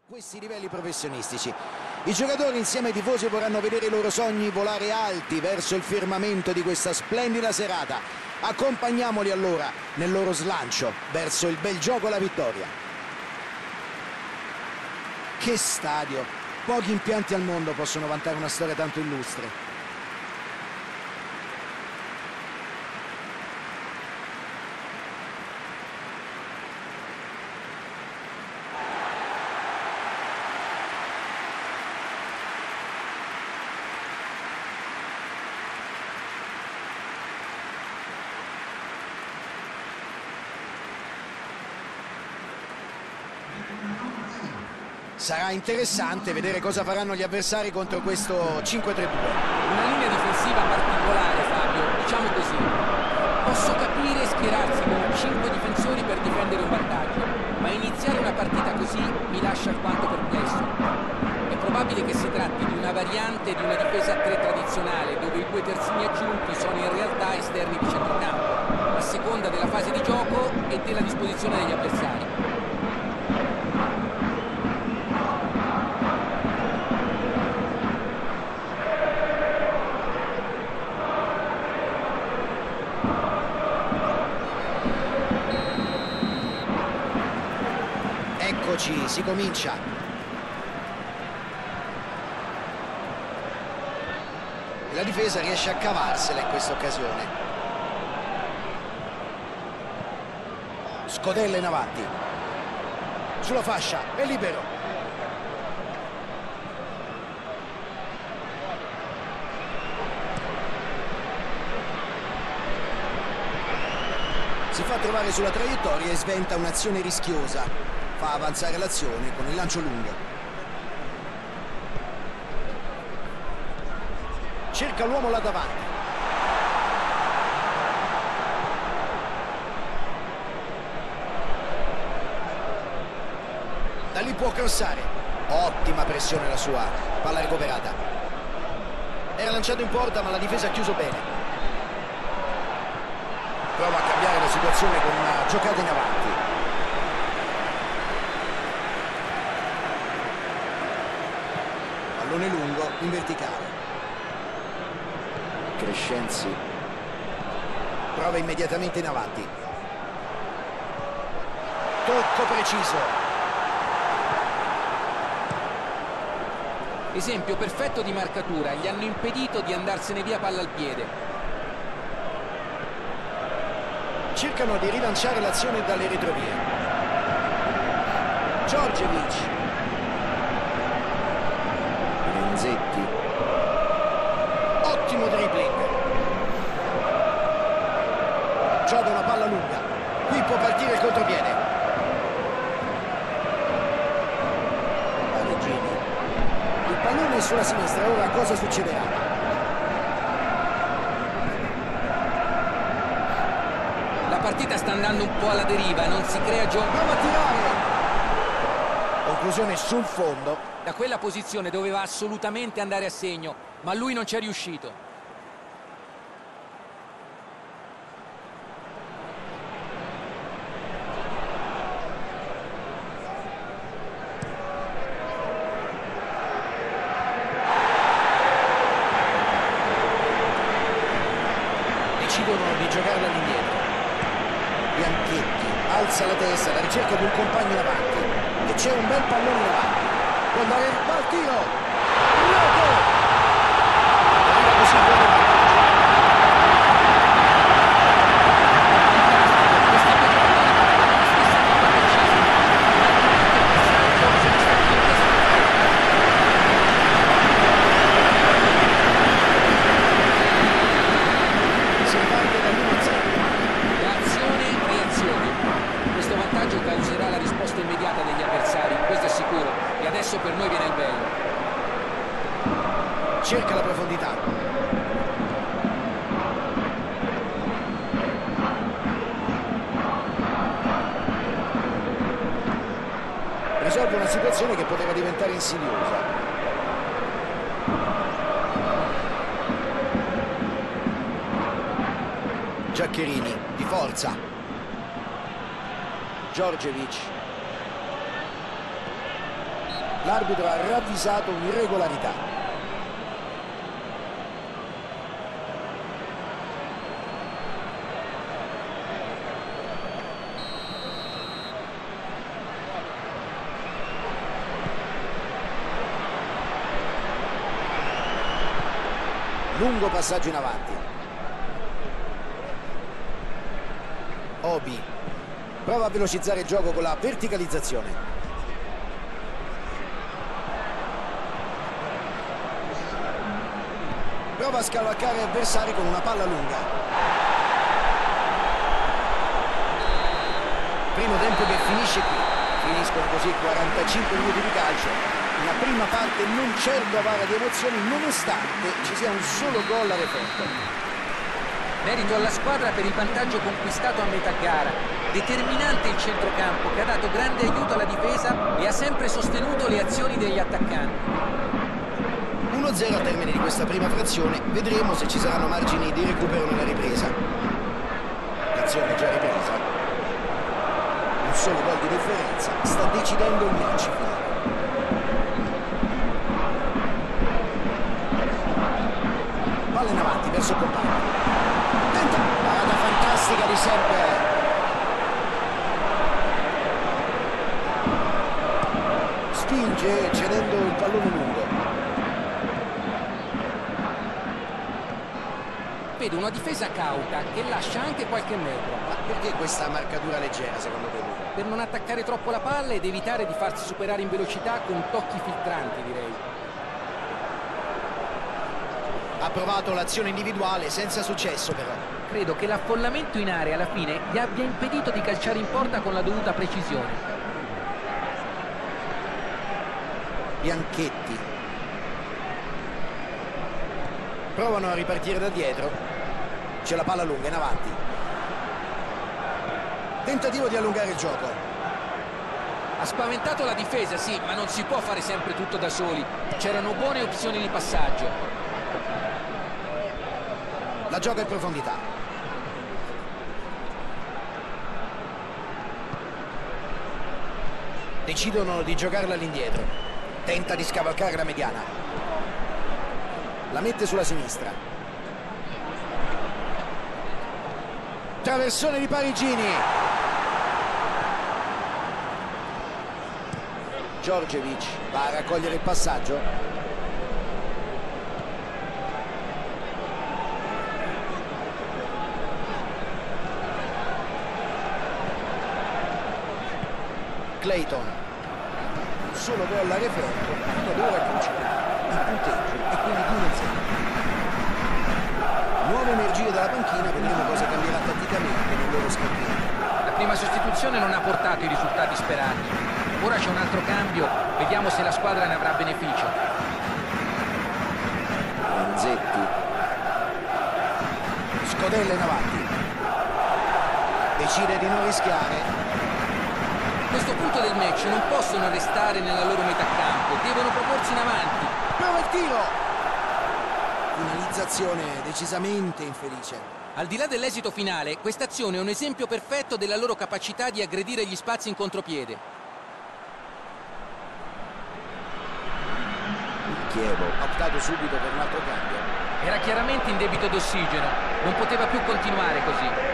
questi livelli professionistici. I giocatori insieme ai tifosi vorranno vedere i loro sogni volare alti verso il firmamento di questa splendida serata. Accompagniamoli allora nel loro slancio verso il bel gioco e la vittoria. Che stadio! Pochi impianti al mondo possono vantare una storia tanto illustre. Sarà interessante vedere cosa faranno gli avversari contro questo 5-3-2. Una linea difensiva particolare, Fabio, diciamo così. Posso capire schierarsi con 5 difensori per difendere un vantaggio, ma iniziare una partita così mi lascia alquanto perplesso. È probabile che si tratti di una variante di una difesa a 3 tradizionale, dove i 2 terzini aggiunti sono in realtà esterni di centrocampo, a seconda della fase di gioco e della disposizione degli avversari. Eccoci, si comincia. La difesa riesce a cavarsela in questa occasione. Scodella in avanti. Sulla fascia, è libero. Si fa trovare sulla traiettoria e sventa un'azione rischiosa. Fa avanzare l'azione con il lancio lungo. Cerca l'uomo là davanti. Da lì può crossare. Ottima pressione la sua. Palla recuperata. Era lanciato in porta ma la difesa ha chiuso bene. Prova a cambiare la situazione con una giocata in avanti. Pallone lungo in verticale. Crescenzi prova immediatamente in avanti. Tocco preciso. Esempio perfetto di marcatura, gli hanno impedito di andarsene via palla al piede. Cercano di rilanciare l'azione dalle retrovie. Djordjevic. Renzetti. Ottimo dribbling. Gioca una palla lunga. Qui può partire il contropiede. Pareggini. Il pallone è sulla sinistra. Ora cosa succederà? La partita sta andando un po' alla deriva, non si crea gioco. Prova a tirare. Conclusione sul fondo. Da quella posizione doveva assolutamente andare a segno, ma lui non ci è riuscito. Decidono di giocarla all'indietro. Bianchetti alza la testa alla ricerca di un compagno in avanti e c'è un bel pallone in avanti. Può andare al tiro. Rete! Arriva così il gol. Si riparte dall'1-0. Reazione. Questo vantaggio causerà la risposta immediata degli avversari, questo è sicuro, e adesso per noi viene il bello. Cerca la profondità. Risolve una situazione che poteva diventare insidiosa. Giaccherini di forza. L'arbitro ha ravvisato un'irregolarità. Lungo passaggio in avanti. Obi prova a velocizzare il gioco con la verticalizzazione. Prova a scavalcare avversari con una palla lunga. Primo tempo che finisce qui. Finiscono così 45 minuti di calcio. Una prima parte non certo avara di emozioni, nonostante ci sia un solo gol a referto. Merito alla squadra per il vantaggio conquistato a metà gara. Determinante il centrocampo che ha dato grande aiuto alla difesa e ha sempre sostenuto le azioni degli attaccanti. 1-0 a termine di questa prima frazione. Vedremo se ci saranno margini di recupero nella ripresa. L'azione è già ripresa. Un solo gol di differenza sta decidendo il match finale. Palla in avanti verso il compagno. Tenta, parata fantastica di Semper. Spinge cedendo il pallone lungo. Vedo una difesa cauta che lascia anche qualche metro. Ma perché questa marcatura leggera secondo te? Per non attaccare troppo la palla ed evitare di farsi superare in velocità con tocchi filtranti, direi. Ha provato l'azione individuale senza successo però. Credo che l'affollamento in area alla fine gli abbia impedito di calciare in porta con la dovuta precisione. Bianchetti. Provano a ripartire da dietro. C'è la palla lunga in avanti. Tentativo di allungare il gioco. Ha spaventato la difesa, sì, ma non si può fare sempre tutto da soli. C'erano buone opzioni di passaggio. La gioca in profondità. Decidono di giocarla all'indietro. Tenta di scavalcare la mediana. La mette sulla sinistra. Traversone di Parigini. Djordjevic va a raccogliere il passaggio. Clayton, solo gol a referto, fino ad ora concitato. Il punteggio è quindi 2-0. Nuove energie dalla panchina, vedremo cosa cambierà tatticamente nel loro scambietto. La prima sostituzione non ha portato i risultati sperati. Ora c'è un altro cambio, vediamo se la squadra ne avrà beneficio. Manzetti. Scodella in avanti. Decide di non rischiare. A questo punto del match non possono restare nella loro metà campo, devono proporsi in avanti. Prova il tiro! Finalizzazione decisamente infelice. Al di là dell'esito finale, questa azione è un esempio perfetto della loro capacità di aggredire gli spazi in contropiede. Chievo ha optato subito per un altro cambio. Era chiaramente in debito d'ossigeno, non poteva più continuare così.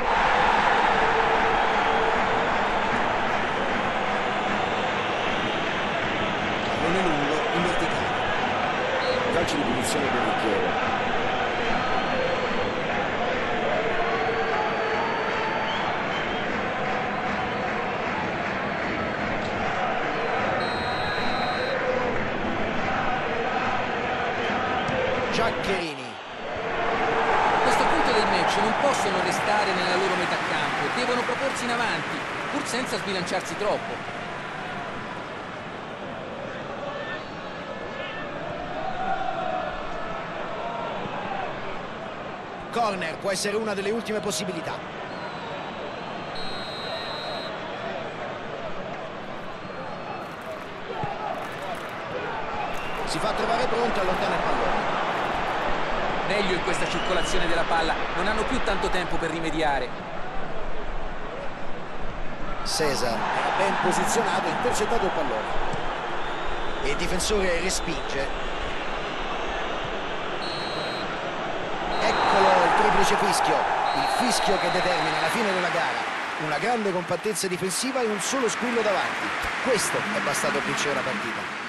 Lungo in verticale. Calcio di punizione per il Chievo. Giaccherini. A questo punto del match non possono restare nella loro metà campo, devono proporsi in avanti, pur senza sbilanciarsi troppo. Corner può essere una delle ultime possibilità. Si fa trovare pronto, allontana il pallone. Meglio in questa circolazione della palla, non hanno più tanto tempo per rimediare. Cesar era ben posizionato e intercettato il pallone. e il difensore respinge. Eccolo il triplice fischio, il fischio che determina la fine della gara. Una grande compattezza difensiva e un solo squillo davanti. Questo è bastato a vincere la partita.